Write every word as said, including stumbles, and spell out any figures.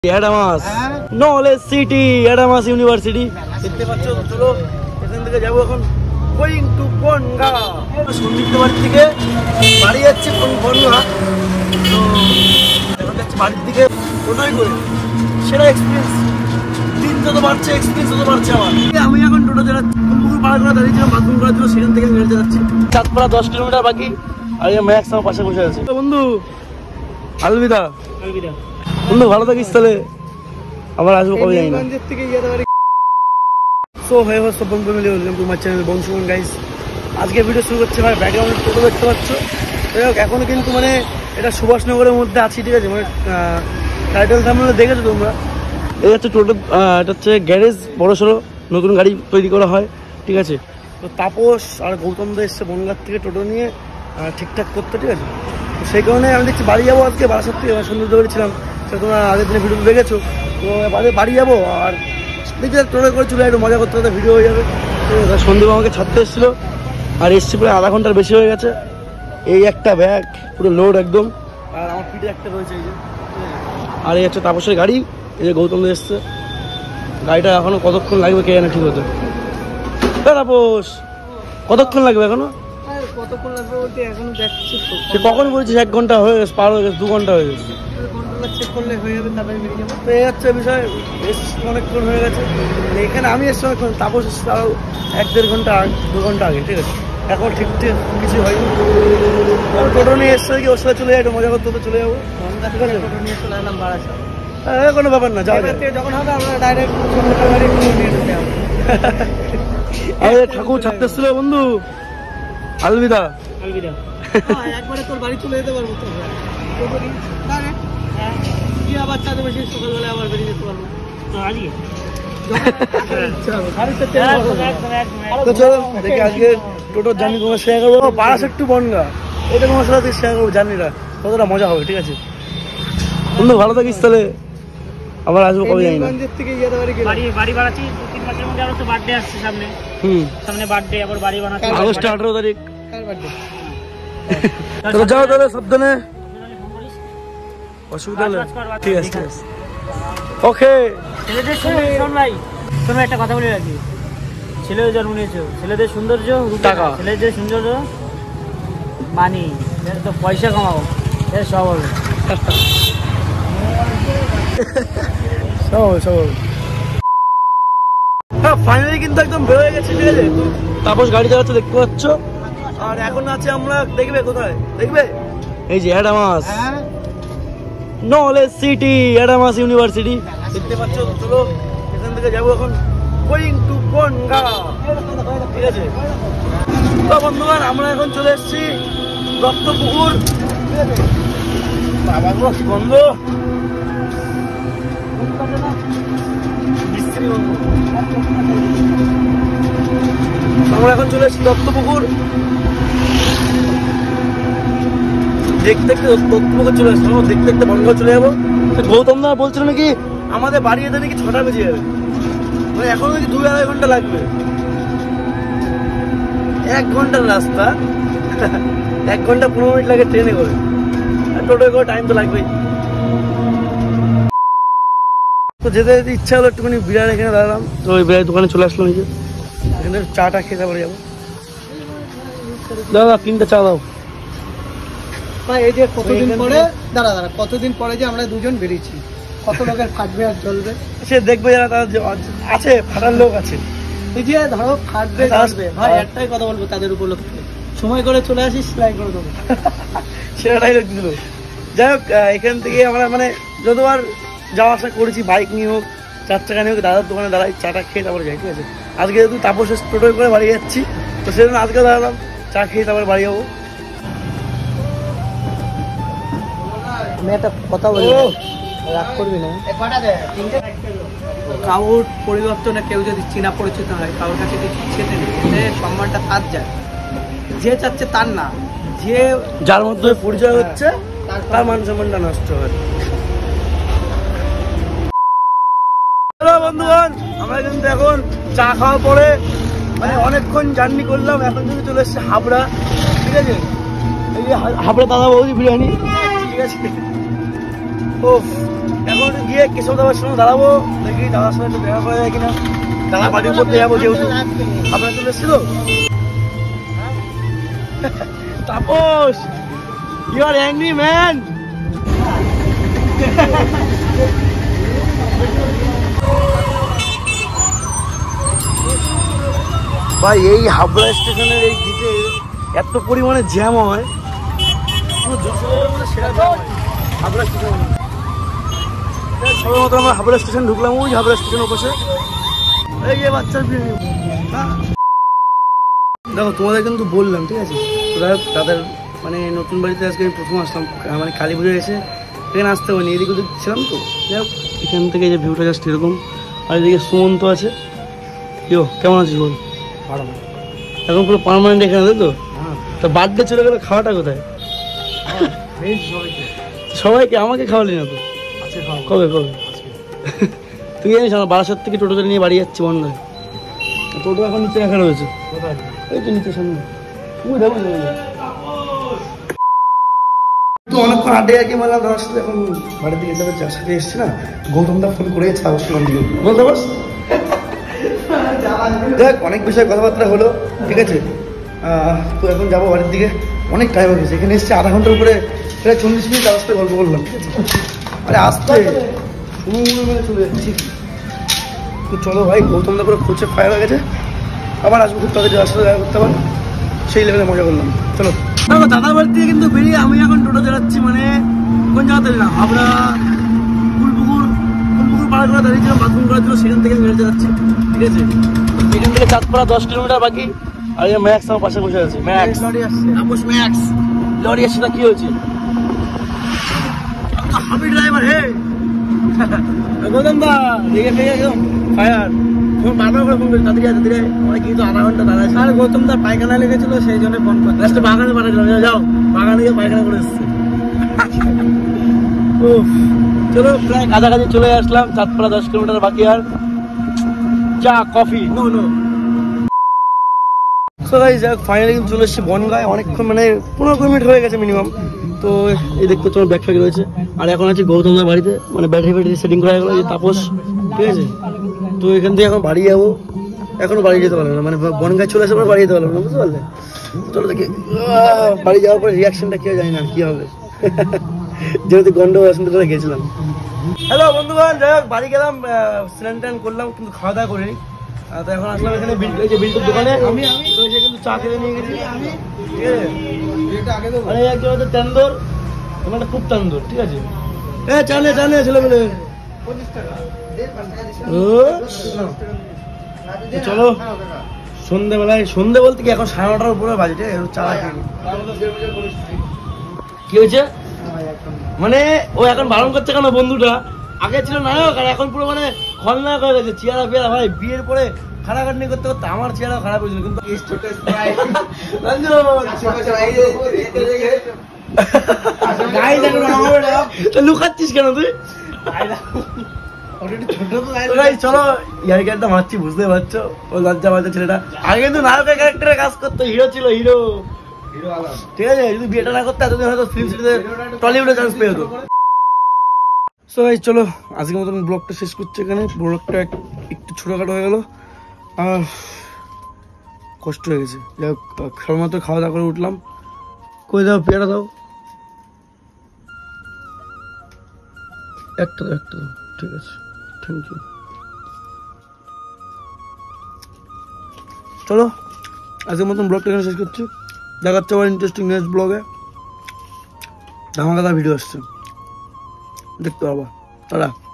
Adamas Knowledge City, Adamas University দেখতে পাচ্ছ। চলো এখান থেকে যাবো এখন গোয়িং টু বনগাঁ। সন্দীপ্ত বাড়ি থেকে বাড়ি যাচ্ছে বনগাঁ, তো এখন যাচ্ছে বাড়ির দিকে টোটোয় করে। সেটা এক্সপিরিয়েন্স, দিন যত বাড়ছে এক্সপিরিয়েন্স তত বাড়ছে আমার। আমি এখন টোটো চালাচ্ছি, ফুলপুকুর পাড়া করে দাঁড়িয়েছিলাম বাথরুম করার জন্য, সেখান থেকে গাড়ি চালাচ্ছি। চাঁদপাড়া দশ কিলোমিটার বাকি, আর ম্যাক্স আমার পাশে বসে আছে। বন্ধু আলবিদা আলবিদা বন্ধু, ভালো থাকিস তাহলে, আবার আসবো কবে জানি না। সো হয়ে সব বন্ধু মিলে বললাম তোমার চ্যানেল বংশুমান গাইস। আজকে ভিডিও শুরু করছে ভাই, ব্যাকগ্রাউন্ড টোটো দেখতে পাচ্ছ। যাই হোক, এখনো কিন্তু মানে এটা সুভাষনগরের মধ্যে আছি, ঠিক আছে। মানে টাইটেল থাম্বনেলে দেখেছো তোমরা। এই হচ্ছে টোটো, এটা হচ্ছে গ্যারেজ, বড় সড়ো নতুন গাড়ি তৈরি করা হয়, ঠিক আছে। তো তাপস আর গৌতম দা এসছে বনগাঁ থেকে টোটো নিয়ে ঠিকঠাক করতে, ঠিক আছে। তো সেই কারণে আমি দেখছি বাড়ি যাবো আজকে, বারাসাত থেকে সৌন্দর্য করেছিলাম, সেটা তোমরা আগের দিনে ভিডিও দেখেছো। তো বাড়ি যাবো, আর দেখছি টোটো করে চলে একটু মজা করতে করতে ভিডিও হয়ে যাবে। তো সন্দীপ আমাকে ছাড়তে এসেছিলো, আর এসছি প্রায় আধা ঘন্টার বেশি হয়ে গেছে। এই একটা ব্যাগ পুরো লোড একদম, আর আমার পিঠে একটা রয়েছে এই যে। আর এই হচ্ছে তাপসের গাড়ি, এই যে গৌতম এসছে। গাড়িটা এখনো কতক্ষণ লাগবে কে জানে ঠিক হতে। তাপস কতক্ষণ লাগবে এখনো? কতক্ষণ লাগবে বলতে এখনো দেখছি। সে কখন বলছিস এক ঘন্টা হয়ে গেছে, পার হয়ে গেছে, দু ঘন্টা হয়ে গেছে। চেক করলে হয়ে যাবে, তারপরে বেরিয়ে যাবো। তো এই হচ্ছে বিষয়, বেশ অনেকক্ষণ হয়ে গেছে। এখানে আমি এসছি অনেকক্ষণ, তাপস এসছে আরও এক দেড় ঘন্টা আগে, দু ঘন্টা আগে, ঠিক আছে। এখন ঠিক ঠিক কিছু হয়নি। টোটো নিয়ে এসছে কি ওর সাথে চলে যাই, একটু মজা করতে চলে যাবো। টোটো নিয়ে চলে এলাম বারাসাত। হ্যাঁ, কোনো ব্যাপার না, যাওয়া যায়। যখন হবে আমরা ডাইরেক্ট গাড়ি নিয়ে ঢুকে যাবো। আমাদের ঠাকুর ছাড়তে এসছিল বন্ধু, আলবিদা আলবিদা। একবারে তোর বাড়ি চলে যেতে পারবো তো, কি আবার চাঁদে বসে সকালবেলা আবার বেরিয়ে যেতে পারবো আজকে। আজকে টোটোর জার্নি তোমার শেয়ার করবো, বারাসাত টু বনগাঁ, এটা তোমার সাথে শেয়ার করবো জার্নিটা, কতটা মজা হবে, ঠিক আছে বন্ধু। ভালো থাকিস তাহলে, আবার আসবো কবে জানি না। বাড়ি বাড়ি বাড়াচ্ছি দু তিন মাসের মধ্যে, আবার তো বার্থডে আসছে সামনে। হুম, সামনে বার্থডে, আবার বাড়ি বানাচ্ছি আগস্ট আঠারো তারিখ। তো যাও তাহলে সাবধানে, অসুবিধা নেই, ঠিক আছে ঠিক আছে, ওকে। ছেলেদের শোন ভাই, শোনো একটা কথা বলে রাখি, ছেলেদের জন্ম নিয়েছো, ছেলেদের সৌন্দর্য টাকা, ছেলেদের সৌন্দর্য মানি, তো পয়সা কামাবো, এর সব হবে, সব হবে সব হবে। হ্যাঁ, ফাইনালি কিন্তু একদম বের হয়ে গেছে, ঠিক আছে। তাপস গাড়ি চালাচ্ছে দেখতে পাচ্ছ, আর এখন আছে আমরা, দেখবে কোথায় দেখবে, এই যে Adamas Knowledge City, Adamas University দেখতে পাচ্ছ। চলো এখান থেকে যাবো এখন গোয়িং টু বনগাঁ, ঠিক আছে। তো বন্ধুগণ, আমরা এখন চলে এসেছি দত্তপুকুর, ঠিক আছে। বাবা গো, কি বন্ধ, আমরা এখন চলে এসেছি দত্তপুকুর দেখতে দেখতে, দত্তপুকুর চলে আসবো, দেখতে দেখতে বনগাঁ চলে যাবো। গৌতম দা বলছিল নাকি আমাদের বাড়ি যেতে নাকি ছটা বেজে যাবে, মানে এখন নাকি দুই আড়াই ঘন্টা লাগবে, এক ঘন্টার রাস্তা। এক ঘন্টা পনেরো মিনিট লাগে ট্রেনে করে, আর টোটোয় করে টাইম তো লাগবেই। তো যেতে যেতে ইচ্ছা হলো একটুখানি বিড়াল এখানে দাঁড়ালাম, তো ওই বিড়াল দোকানে চলে আসলাম, নিজে এখানে চাটা খেয়ে তারপরে যাবো। দাদা তিনটা চা দাও। এই যে কতদিন পরে, দাঁড়া দাঁড়া কতদিন পরে যে আমরা দুজন বেরিয়েছি, কত লোকের ফাটবে আর চলবে, সে দেখবে যারা, তারা আছে ফাটার লোক আছে, এই যে ধরো ফাটবে আসবে ভাই, একটাই কথা বলবো তাদের উপলক্ষে, সময় করে চলে আসিস, সেলাই করে দেবো। সেটাই লোক দিল। যাই হোক, এখান থেকে আমরা মানে যতবার যাওয়া আসা করেছি, বাইক নিয়ে হোক চার চাকা নিয়ে হোক, দাদার দোকানে দাঁড়াই, চাটা খেয়ে তারপরে যাই, ঠিক আছে। আজকে যেহেতু তাপসের টোটোয় করে বাড়ি যাচ্ছি, তো সেজন্য আজকে দাঁড়ালাম, চা খেয়ে তারপরে বাড়ি যাবো। আমি একটা কথা বলি, রাগ করবি না, কাউর পরিবর্তনে কেউ যদি চেনা পরিচিত হয়, কারোর কাছে কিছু ছেটে নেই, সম্মানটা তার যায়, যে চাচ্ছে তার না, যে যার মধ্যে পরিচয় হচ্ছে তার মান সম্মানটা নষ্ট হয়। বন্ধুগণ, আমরা কিন্তু এখন চা খাওয়ার পরে মানে অনেকক্ষণ জার্নি করলাম, এখন কিন্তু চলে এসছে হাবড়া, ঠিক আছে। এই যে হাবড়া দাদা বৌদি বিরিয়ানি, ঠিক আছে। ও এখন গিয়ে কেশব দাবার সঙ্গে দাঁড়াবো, দেখি দাদার সঙ্গে একটু দেখা করা যায় কিনা। দাদা বাড়ির উপর দিয়ে যাবো যেহেতু আপনার চলে এসেছিল। Tapas, you are angry man. ভাই এই হাবড়া স্টেশনের এই গেটে এত পরিমাণে জ্যাম হয়, হাবড়া স্টেশন সবার মতো আমরা হাবড়া স্টেশন ঢুকলাম, ওই হাবড়া স্টেশনের পাশে এই যে বাচ্চার দেখো তোমাদের কিন্তু বললাম, ঠিক আছে। তোরা তাদের মানে নতুন বাড়িতে আজকে আমি প্রথম আসলাম, মানে কালী পুজো এসে এখানে আসতে হয়নি, এদিক ওদিক ছিলাম তো। যাই হোক এখান থেকে যে ভিউটা জাস্ট এরকম। আর এদিকে সুমন্ত আছে। কেউ কেমন আছিস বল? এখন পুরো পার্মানেন্ট এখানে, তাই তো? তা বার্থডে চলে গেলে খাওয়াটা কোথায়? সবাইকে, আমাকে খাওয়ালি না তো? কবে কবে? তুই জানিস আমার বারাসাত থেকে টোটো চলে নিয়ে বাড়ি যাচ্ছি বন্ধায়। টোটো এখন নিচে রাখা রয়েছে, এই তো নিচে সামনে। তো অনেকক্ষণ আড্ডে আর কি মারলাম দাদার সাথে, এখন বাড়ির দিকে যাবে। যার সাথে এসছি না, গৌতম দা ফোন করেছে অবশ্যই দিকে, বলতে পারস? দেখ অনেক বিষয়ে কথাবার্তা হলো, ঠিক আছে। তো এখন যাবো বাড়ির দিকে, অনেক টাইম হয়ে গেছে। এখানে এসছি আধা ঘন্টার উপরে, প্রায় চল্লিশ মিনিট তার সাথে গল্প করলাম, ঠিক আছে। আরে আসতে সময় মেনে চলে যাচ্ছি। তো চলো ভাই, গৌতম দা করে কোচে ফায়ার হয়ে গেছে, আবার আসবো খুব তাদের যাওয়ার সাথে দেখা করতে পারবো, সেই লেভেলে মজা করলাম। চলো দাদার বাড়ি থেকে কিন্তু বেরিয়ে আমি এখন টোটো চালাচ্ছি, মানে কোন জায়গাতে না, হাবড়া ফুলপুকুর ফুলপুকুর পাড়া করে দাঁড়িয়েছিলাম বাথরুম করার জন্য, সেখান থেকে বেরোতে যাচ্ছি, ঠিক আছে। এখান থেকে চাঁদপাড়া দশ কিলোমিটার বাকি। আর এই ম্যাক্স আমার পাশে বসে আছে, ম্যাক্স লরি আসছে, তাপস ম্যাক্স লরি আসছে। না কি হয়েছে? আমি ড্রাইভার হে গৌতম দা রেগে ফেগে একদম ফায়ার। ফোন বারবার করে ফোন করি, তাড়াতাড়ি আছে দিলে, অনেক কিন্তু আধা ঘন্টা দাঁড়াচ্ছে। আর গৌতম দার পায়খানা লেগেছিল, সেই জন্য ফোন করে লাস্টে বাগানে পাঠালাম, যাও বাগানে গিয়ে পায়খানা করে এসছে। চলো প্রায় কাছাকাছি চলে আসলাম, চাঁদপাড়া দশ কিলোমিটার বাকি। আর চা কফি নো নো ফাইনালি কিন্তু চলে এসেছি বনগাঁয়। অনেকক্ষণ মানে পনেরো কুড়ি মিনিট হয়ে গেছে মিনিমাম। তো এই দেখতে তোমার ব্যাগ ফ্যাগ রয়েছে। আর এখন আছে গৌতমদার বাড়িতে, মানে ব্যাটারি ব্যাটারি সেটিং করা গেলো, যে তাপস, ঠিক আছে। তো এখান থেকে এখন বাড়ি যাবো, এখনো বাড়ি যেতে পারলাম না, মানে বনগাঁয় চলে আসার পর বাড়ি যেতে পারলাম না, বুঝতে পারলে? চলো দেখি বাড়ি যাওয়ার পরে রিয়াকশনটা কেউ জানি না কি হবে, যেহেতু গন্ড বসন্ত করে গেছিলাম। হ্যালো বন্ধুগণ, যাই হোক বাড়ি গেলাম, স্নান টান করলাম, কিন্তু খাওয়া দাওয়া করিনি। তো এখন আসলাম এখানে বিল্টুর দোকানে, আমি তো এসে কিন্তু চা খেতে নিয়ে গেছি, ঠিক আছে। মানে একজন হচ্ছে তান্দুর, মানে খুব তান্দুর, ঠিক আছে। হ্যাঁ চা নে চা নে ছেলে মেলে। চলো সন্ধ্যেবেলায়, সন্ধ্যে বলতে কি এখন সাড়ে নটার উপরে বাজে, চা খেয়ে কি হয়েছে? মানে ও এখন বারণ করছে কেন বন্ধুটা? আগে ছিল নায়ক আর এখন পুরো মানে খলনায়ক হয়ে গেছে। চেহারা পেয়ারা ভাই বিয়ের পরে খাটাখাটনি করতে করতে আমার চেহারা খারাপ হয়েছিল, কিন্তু লুকাচ্ছিস কেন তুই? চলো ইয়ারিকারটা মারছি, বুঝতে পারছো ও লজ্জা পাচ্ছে ছেলেটা। আগে কিন্তু নায়কের ক্যারেক্টারে কাজ করতো, হিরো ছিল, হিরো, ঠিক আছে। যদি বিয়েটা না করতে এতদিন হয়তো ফিল্ম সিটিতে টলিউডে চান্স পেয়ে হতো। সো ভাই চলো আজকের মতন ব্লগটা শেষ করছি এখানে। ব্লগটা একটু ছোটোখাটো হয়ে গেলো আর কষ্ট হয়ে গেছে। যাই হোক সবেমাত্র খাওয়া দাওয়া করে উঠলাম। কই দাও পেয়ারা দাও, একটা দাও একটা দাও, ঠিক আছে থ্যাংক ইউ। চলো আজকের মতন ব্লগটা এখানে শেষ করছি। দেখাচ্ছে আবার ইন্টারেস্টিং নেক্সট ব্লগে, ধামাকাদার ভিডিও আসছে, দেখতে পারবা। তারা